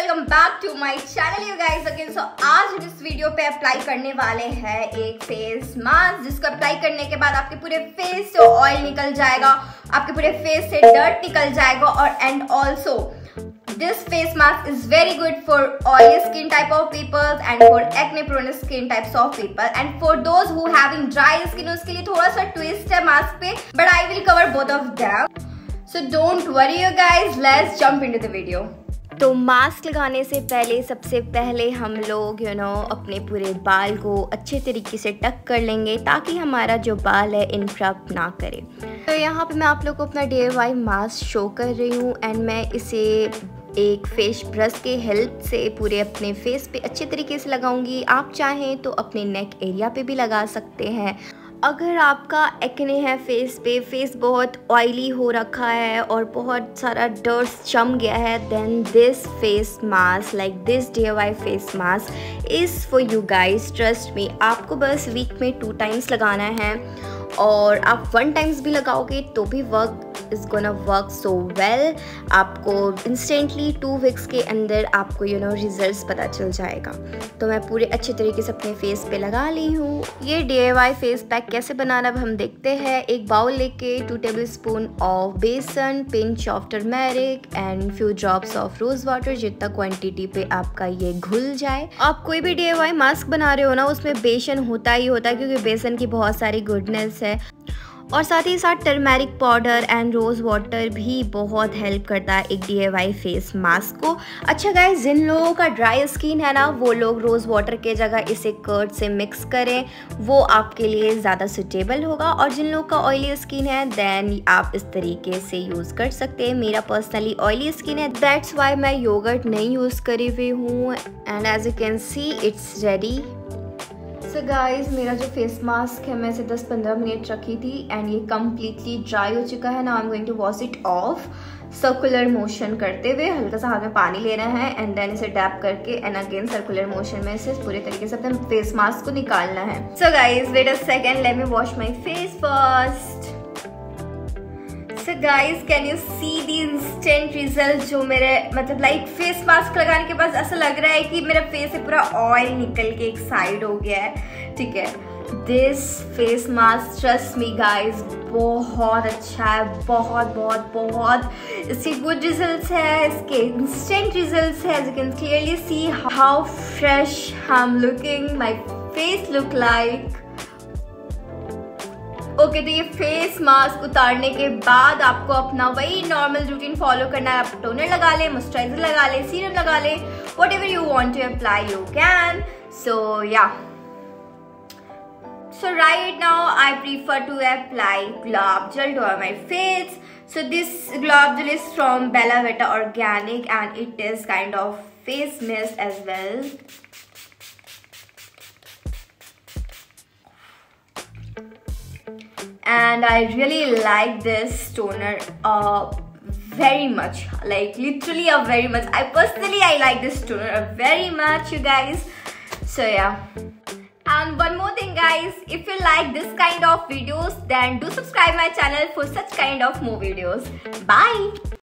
Welcome back to my channel you guys again. So आज हम इस वीडियो पे अप्लाई करने वाले हैं एक फेस मास्क, जिसको अप्लाई करने के बाद आपके पूरे फेस से ऑयल निकल जाएगा, आपके पूरे फेस से डर्ट निकल जाएगा और and also this face mask is very good for oily skin type of people and for acne prone skin types of people and for those who having dry skin उसके लिए थोड़ा सा twist है mask पे, but I will cover both of them. So don't worry you guys, let's jump into the video. तो mask लगाने से पहले सबसे पहले हम लोग अपने पूरे बाल को अच्छे तरीके से टक कर लेंगे ताकि हमारा जो बाल है इंटरप्ट ना करे। तो यहाँ पे मैं आप लोग को अपना DIY मास्क शो कर रही हूँ एंड मैं इसे एक फेस ब्रश के हेल्प से पूरे अपने फेस पे अच्छे तरीके से लगाऊंगी। आप चाहें तो अपने नेक एरिया पे भी लगा सकते हैं। अगर आपका एक्ने है फेस पे, फेस बहुत ऑयली हो रखा है और बहुत सारा डर्ट जम गया है, then this face mask like this DIY face mask is for you guys, trust me. आपको बस वीक में 2 टाइम्स लगाना है और आप 1 टाइम्स भी लगाओगे तो भी work is gonna work so well. आपको इंस्टेंटली 2 वीक्स के अंदर आपको रिजल्ट्स पता चल जाएगा। तो मैं पूरे अच्छे तरीके से अपने फेस पे लगा ली हूँ। ये DIY फेस पैक कैसे बनाना अब हम देखते हैं। एक बाउल लेके 2 tablespoon of besan, pinch of turmeric and few drops of rose water, जितना क्वांटिटी पे आपका ये घुल जाए। आप कोई भी DIY मास्क बना रहे हो ना, उसमें बेसन होता ही होता है क्योंकि बेसन की बहुत सारी गुडनेस है और साथ ही साथ turmeric powder and rose water भी बहुत हेल्प करता है एक DIY फेस मास्क को। अच्छा गाइस, जिन लोगों का ड्राई स्किन है ना, वो लोग रोज़ वाटर के जगह इसे कर्ड से मिक्स करें, वो आपके लिए ज़्यादा सुटेबल होगा। और जिन लोगों का ऑयली स्किन है देन आप इस तरीके से यूज़ कर सकते हैं। मेरा पर्सनली ऑयली स्किन है, दैट्स वाई मैं योगर्ट नहीं यूज़ करी हुई हूँ and as you can see it's ready. So guys, मेरा जो फेस मास्क है मैं इसे 10-15 मिनट रखी थी एंड ये कम्प्लीटली ड्राई हो चुका है। Now I am going to wash it off circular motion करते हुए। हल्का सा हाथ में पानी लेना है एंड देन इसे डैप करके एंड अगेन सर्कुलर मोशन में इसे पूरे तरीके से अपने फेस मास्क को निकालना है। So guys wait a second, let me wash my face first. So guys, can you see the instant result जो मेरे मतलब लाइक फेस मास्क लगाने के बाद ऐसा लग रहा है कि मेरा फेस से पूरा ऑयल निकल के एक साइड हो गया है। ठीक है, this face mask trust me guys बहुत अच्छा है, बहुत बहुत बहुत इसके गुड रिजल्ट्स है, इसके इंस्टेंट रिजल्ट्स है। As you can clearly see how fresh I am looking, my face look like. Okay, तो ये फेस मास्क उतारने के बाद आपको अपना वही नॉर्मल रूटीन फॉलो करना है। आप टोनर लगा ले, मॉइस्चराइजर लगा ले, सीरम लगा ले, whatever you want to apply you can. So yeah, so right now I prefer to apply gulab jal to my face. So this gulab jal is from Bella Vita Organic and it is kind of face mist as well. And I really like this toner very much, like literally very much. I like this toner very much you guys. So yeah, and one more thing guys, if you like this kind of videos then do subscribe my channel for such kind of more videos. Bye.